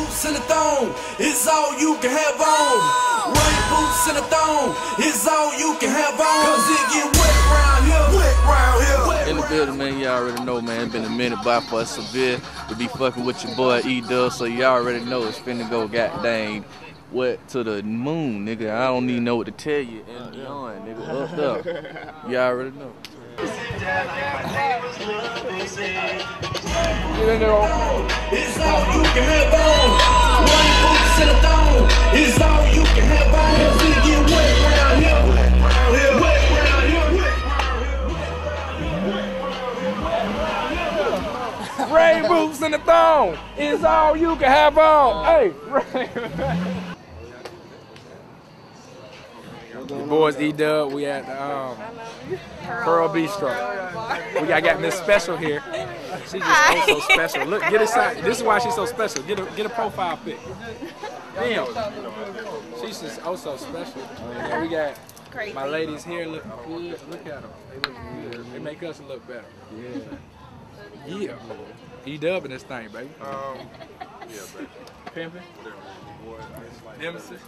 boots and a thong is all you can have on. Rain boots and a thong is all you can have on. Cause it get wet round here, wet round here. In the building, man, y'all already know, man. It's been a minute by for Severe to be fucking with your boy E-Dub, so y'all already know it's finna go goddamn wet to the moon, nigga. I don't even know what to tell you and beyond, nigga. Up there. Y'all already know. It's all you can have on. Rain boots and a thong is all you can have on. Cause it get wet round here, wet round here, wet round here. Rain boots and a thong is all you can have on. Hey, the boys E-Dub, we at Pearl Bistro. We got Miss Special here. She's just so special. Look, get inside. This is why she's so special. Get a profile pic. Damn. She's just so special. And we got my ladies here looking good. Look at them. They look good. They make us look better. Yeah. Yeah. E-Dub in this thing, baby. Yeah, baby. Pimpin'. Nemesis.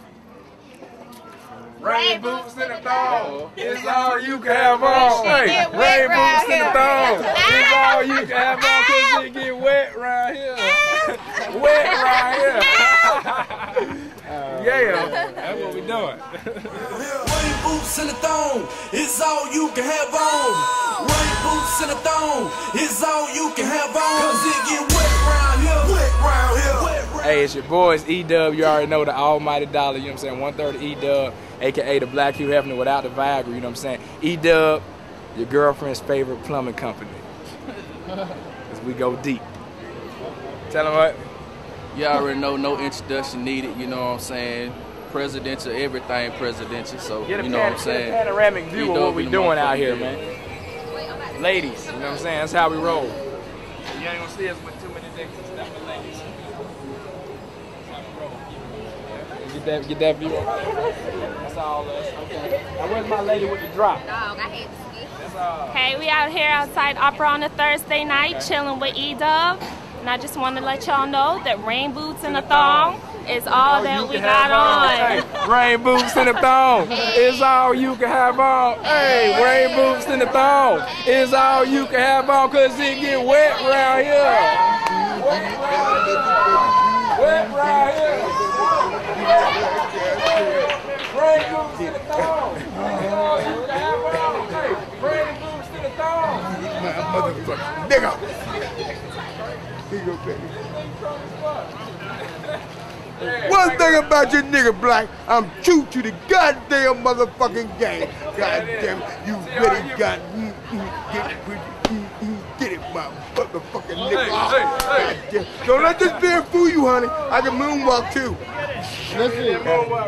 Rain boots and a thong is all you can have on. Hey, rain boots and a thong is all you can have on cause it get wet right here. Wet right here. Yeah, that's what we doing. Rain boots and a thong is all you can have on. Rain boots and a thong is all you can have on. Cause it get wet round here, wet round here. Hey, it's your boys E-Dub. You already know the almighty dollar, you know what I'm saying? 1/3 E-Dub, aka the Black Hugh Hefner without the Viagra, you know what I'm saying? E-Dub, your girlfriend's favorite plumbing company. Cause we go deep. Tell them what? Y'all already know, no introduction needed, you know what I'm saying? Presidential, everything presidential, so you know what I'm saying? Get a panoramic view of what we doing out here, man. Ladies, you know what I'm saying? That's how we roll. You ain't gonna see us with too many niggas. That's the ladies. Get that view. That's all us. Okay. Now where's my lady with the drop? Dog, I hate to see. That's all. Hey, we out here outside Opera on a Thursday night, chilling with E-Dub. And I just want to let y'all know that rain boots and a thong is all that we got on. Hey, rain boots and a thong is all you can have on. Hey, rain boots and a thong is all you can have on cause it get wet around here. Wet around here. Rain boots and a thong is all you can have on. Hey, rain boots and a thong. Motherfucker, nigga. One thing about your nigga Black, I'm true to the goddamn motherfucking game. Goddamn, you really got get it, my motherfucking nigga. Hey. Don't let this beer fool you, honey. I can moonwalk too. That's it.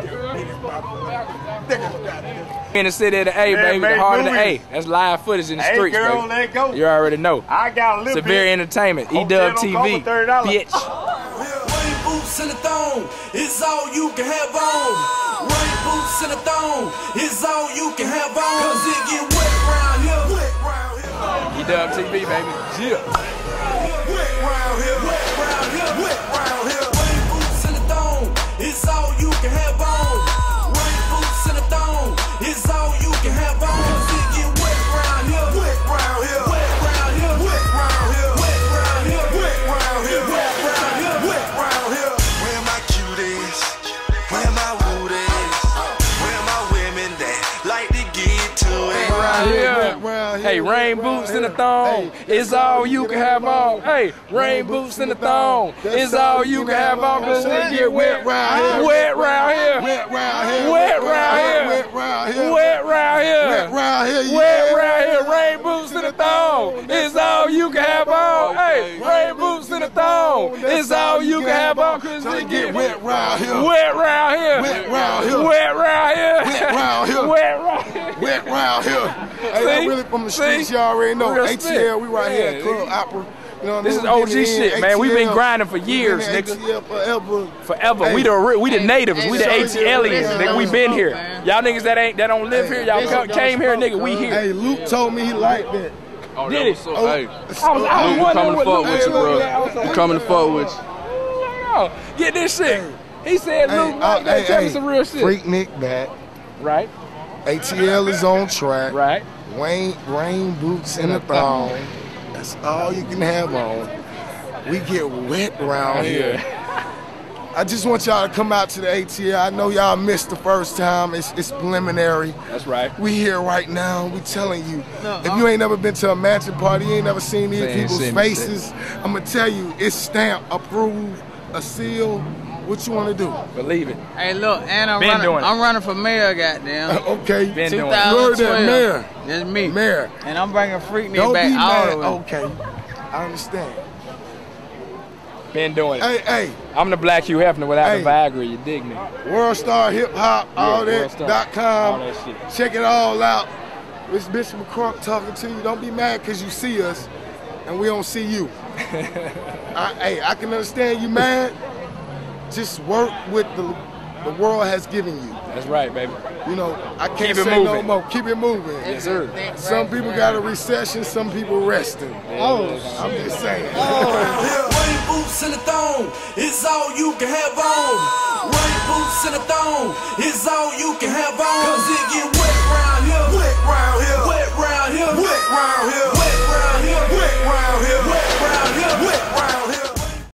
In the city of the A, baby, the heart of the A. That's live footage in the streets, girl, baby. let go. You already know. I got a little Severe bit. Entertainment, E-Dub TV, bitch. Rain boots and a thong is all you can have on. Rain boots and a thong is all you can have on. Cause it get wet round here, wet round here. E-Dub TV, baby. Yeah. Wet round here, wet round here, wet round here. Rain boots and a thong is all you can have on. Rain boots and a thong is all you can have on. Cause it get wet round here, wet round here, wet round here, wet round here, wet round here, wet round here, wet round here, wet round here. Where my cuties? Where my woodies? Where my women that like to get to it? Hey, rain boots and a thong is all you can have on. Hey, rain boots and a thong is all you can have on. Cause it get wet round here. Wet round here. Wet round here. Wet round here. Wet round here. Wet round here. Wet round here. Wet round here. Rain boots and a thong is all you can have on. Hey, rain boots and a thong is all you can have on. Cause it get wet round here. Wet round here. Wet round here. Wet round here. Wet round here. Wet round here. Wet round here. Hey, I'm really from the streets, y'all already know. Real ATL, we right here at Yeah, Club Opera. You know what This I is mean? OG shit, man. We've been grinding for years, nigga. ATL forever. Forever. Hey. We the natives. We the Hey, ATLians, nigga. We been here. Y'all niggas that don't live here, y'all came here, nigga. We here. Hey, Luke told me he liked that. Oh, Did that it? was so, hey, I was Luke, we wondering coming to what fuck Luke with you, bro. was. We coming to fuck with you. on. Get this shit. He said Luke right there. Tell me some real shit. Freaknik back. Right. ATL is on track. Right. Rain boots in the thong. That's all you can have on. We get wet around here. I just want y'all to come out to the ATL. I know y'all missed the first time. It's preliminary. That's right. We here right now. We telling you. If you ain't never been to a mansion party, you ain't never seen these people's faces, I'm going to tell you, it's stamped, approved, a seal. What you want to do? Believe it. Hey, look, and I'm running for mayor, goddamn. Okay. Been doing it. 2012. You're that mayor. That's me. Mayor. And I'm bringing Freaknik Don't back be all mad. the way. Okay. I understand. Been doing it. Hey. I'm the Black Hugh Hefner without the Viagra, you dig me? Worldstar Hip Hop, all Worldstar.com. that shit. Check it all out. It's Bishop McCrump talking to you. Don't be mad because you see us and we don't see you. I can understand you mad. Just work with the world has given you. That's right, baby. You know, I can't Keep it say moving. no more. Keep it moving. Yes, sir. Some people got a recession, some people resting. I'm just saying. Rain boots and a thong is all you can have on. Rain boots and a thong is all you can have on. 'Cause it get wet round